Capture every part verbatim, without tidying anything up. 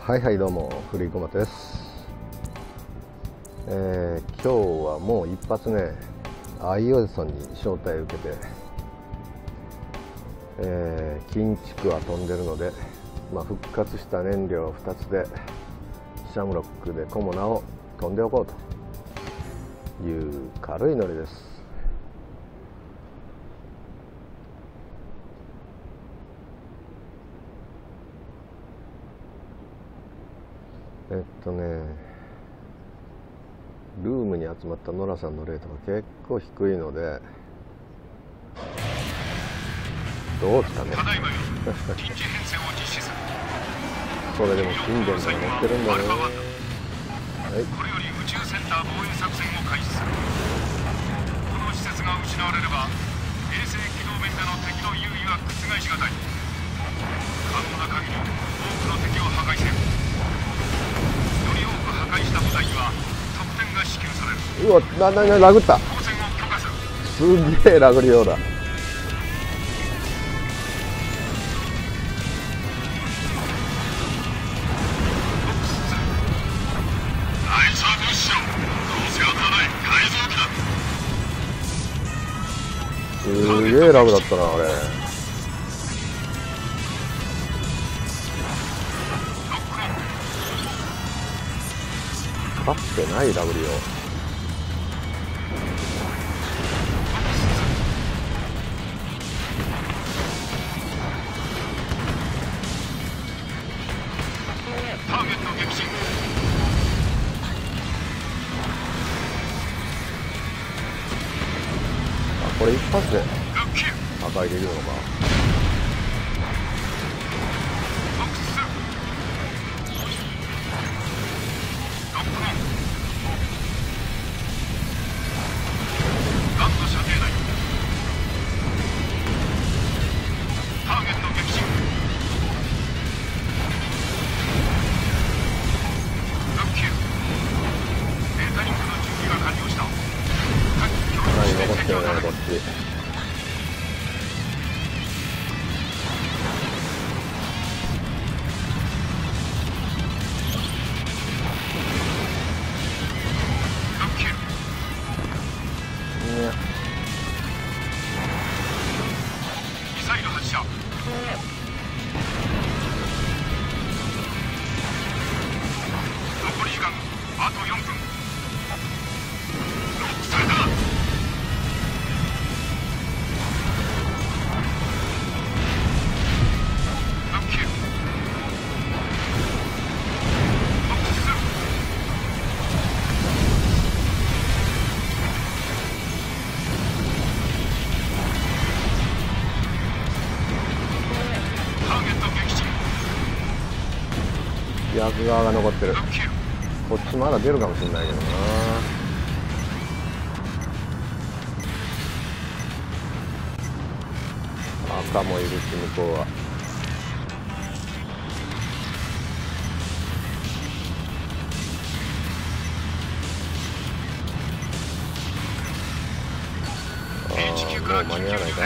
はいはい、どうもフリーコマです。えー、今日はもう一発ね、アイオジソンに招待を受けて、えー、金畜は飛んでるので、まあ、復活した燃料ふたつでシャムロックでコモナを飛んでおこうという軽いノリです。えっとねルームに集まったノラさんのレートが結構低いので、どうですかねそれでも近電が持ってるんだね。はい、 これより宇宙センター防衛作戦を開始する。この施設が失われれば衛星軌道面での敵の優位は覆しがたい。可能な限り多くの敵を破壊せよ。より多く破壊した部隊には得点が支給される。 うわ、な、な、な、ラグった。 交戦を許可する。 すげえラグるようだ。すげえラグだったな、あれ。かつてないラグリよ。 ターゲット撃沈。 あ、これ一発で破壊できるのか。残ってるね、こっち。 ミサイル発射。残り時間あとよんぷん。ロックされた。 逆側が残ってる。こっちまだ出るかもしれないけどな。赤もいるし、向こうは。ああ、もう間に合わないか。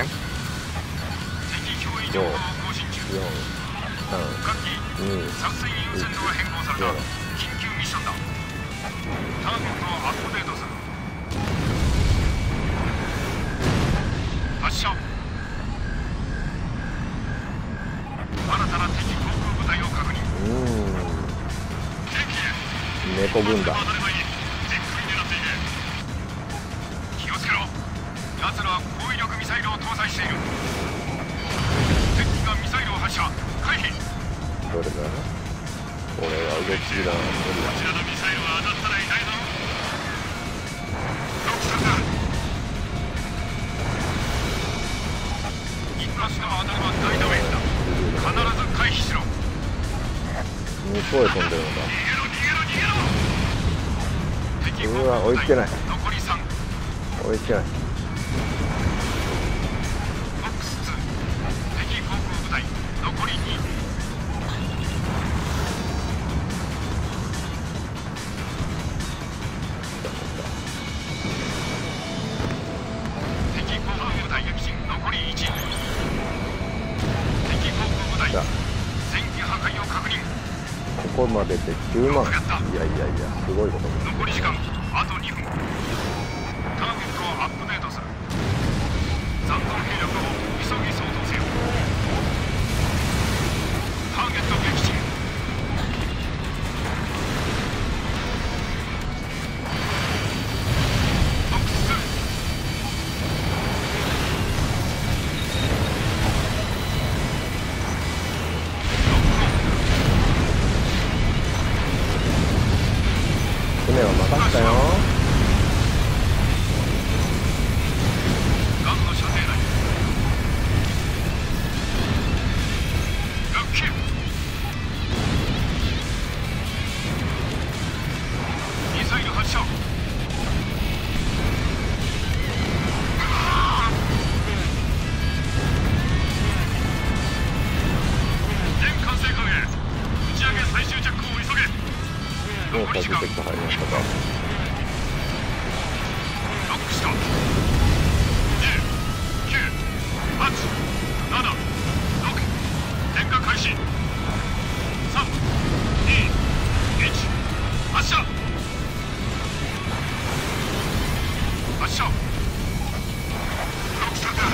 ご、よん、さん、に、 作戦優先度が変更された。緊急ミッションだ。ターゲットをアップデートする。発射。新たな敵航空部隊を確認。 うーん、猫軍だ。 気をつけろ。奴らは高威力ミサイルを搭載している。敵機がミサイルを発射。回避。 どれだ。これは動きだ。 こちらのミサイルは当たったら痛いぞ。ロックされた。一発が当たれば大ダメージだ。必ず回避しろ。 向こうへ飛んでるのか。 逃げろ逃げろ逃げろ。敵うわ、追いつけない。 残りさん。 追いつけない。 ボックスツー。敵航空部隊残りに。敵航空部隊撃沈残りいち。敵航空部隊戦機破壊を確認。 ここまでできゅうまん。いやいやいや、すごいことです。 残り時間あとにふん。ターゲットをアップデートする。残存兵力を急ぎ相当せよ。ターゲット撃沈。ボックス船は任せたよ。 ガンの射程内。ロッキー。ミサイル発射。全管制艦へ打ち上げ最終着工を急げ。 もう残り時間最終的入りましたか。 ロックした。じゅう、きゅう、はち、なな、ろく、点火開始。さん、に、いち、発射。発射。ロックされた。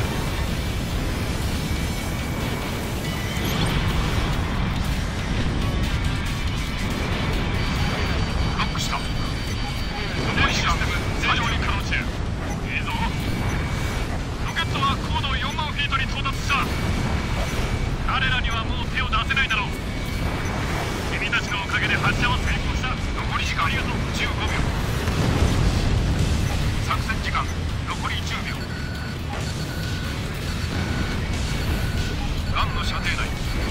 ロックした。電子システム正常に稼働中。いいぞ。ロケットは高度よんまんフィートに到達した。彼らにはもう手を出せないだろう。君たちのおかげで発射は成功した。残り時間ありがとう。じゅうごびょう。作戦時間残りじゅうびょう。ガンの射程内。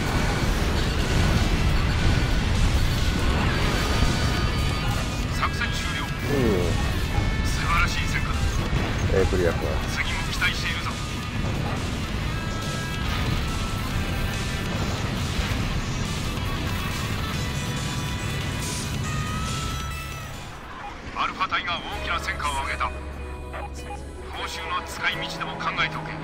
作戦終了。 うん。 素晴らしい戦果だ。 えー、クリアか。 次も期待しているぞ。アルファ隊が大きな戦果を上げた。報酬の使い道でも考えておけ。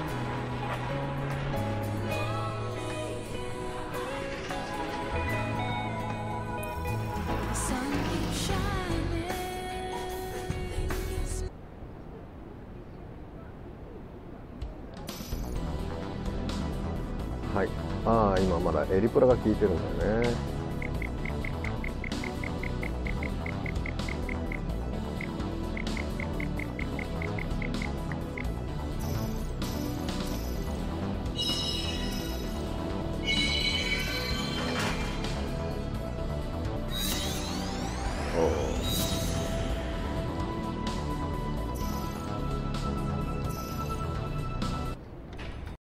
はい。ああ、今まだエリプラが効いてるんだよね。